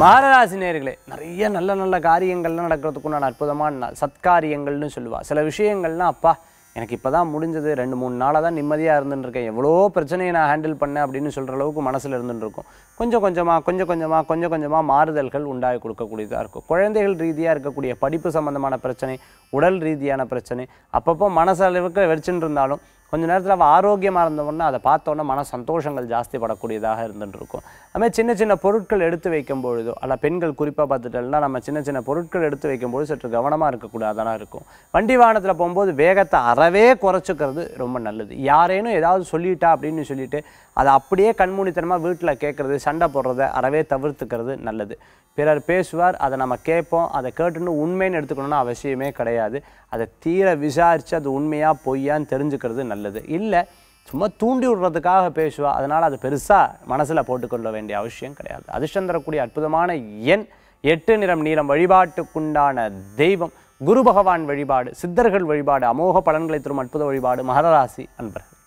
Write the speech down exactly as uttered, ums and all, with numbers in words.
மகராசி நேயர்களே, நிறைய நல்ல நல்ல காரியங்கள்லாம் நடக்கிறதுக்குண்டான அற்புதமான நாள். சத்காரியங்கள்னு சொல்லுவா. சில விஷயங்கள்லாம் அப்பா எனக்கு இப்போ தான் முடிஞ்சது, ரெண்டு மூணு நாளாக தான் நிம்மதியாக இருந்துட்டுருக்கேன், எவ்வளோ பிரச்சனையை நான் ஹேண்டில் பண்ணேன் அப்படின்னு சொல்கிற அளவுக்கு மனசில் இருந்துட்டு இருக்கும். கொஞ்சம் கொஞ்சமாக கொஞ்சம் கொஞ்சமாக கொஞ்சம் கொஞ்சமாக மாறுதல்கள் உண்டாகி கொடுக்கக்கூடியதாக இருக்கும். குழந்தைகள் ரீதியாக இருக்கக்கூடிய படிப்பு சம்மந்தமான பிரச்சனை, உடல் ரீதியான பிரச்சனை, அப்பப்போ மனசளவுக்கு வெடிச்சுட்டு இருந்தாலும் கொஞ்சம் நேரத்தில் அவள் ஆரோக்கியமாக இருந்தவொன்னே அதை பார்த்தோன்னே மன சந்தோஷங்கள் ஜாஸ்தி படக்கூடியதாக இருந்துட்டு இருக்கும். அதுமாதிரி சின்ன சின்ன பொருட்கள் எடுத்து வைக்கும் பொழுதோ, அல்ல பெண்கள் குறிப்பாக பார்த்துட்டோம்னா நம்ம சின்ன சின்ன பொருட்கள் எடுத்து வைக்கும்போது சற்று கவனமாக இருக்கக்கூடாதானா இருக்கும். வண்டி வாகனத்தில் போகும்போது வேகத்தை அறவே குறைச்சிக்கிறது ரொம்ப நல்லது. யாரேனும் ஏதாவது சொல்லிட்டா அப்படின்னு சொல்லிட்டு அதை அப்படியே கண்மூடித்தனமாக வீட்டில் கேட்குறது, சண்டை போடுறத அறவே தவிர்த்துக்கிறது நல்லது. பிறர் பேசுவார், அதை நம்ம கேட்போம், அதை கேட்டுன்னு உண்மைன்னு எடுத்துக்கணும்னு அவசியமே கிடையாது. அதை தீர விசாரித்து அது உண்மையாக பொய்யான்னு தெரிஞ்சுக்கிறது நல்லது. இல்லை சும்மா தூண்டி விடுறதுக்காக பேசுவா, அதனால் அது பெருசாக மனசில் போட்டுக்கொள்ள வேண்டிய அவசியம் கிடையாது. அதிர்ஷ்டம் தரக்கூடிய அற்புதமான எண் எட்டு, நிறம் நீலம். வழிபாட்டுக்குண்டான தெய்வம் குரு பகவான் வழிபாடு, சித்தர்கள் வழிபாடு, அமோக பலன்களை தரும் அற்புத வழிபாடு. மகர ராசி அன்பர்கள்.